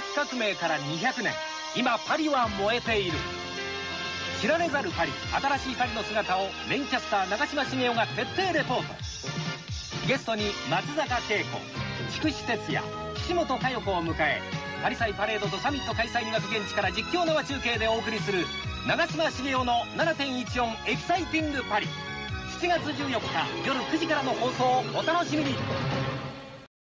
革命から200年、今パリは燃えている。知られざるパリ、新しいパリの姿をメインキャスター長嶋茂雄が徹底レポート。ゲストに松坂慶子、筑紫哲也、岸本佳代子を迎え、パリ祭パレードとサミット開催に沸く現地から実況生中継でお送りする長嶋茂雄の 7.14 エキサイティングパリ。7月14日夜9時からの放送をお楽しみに。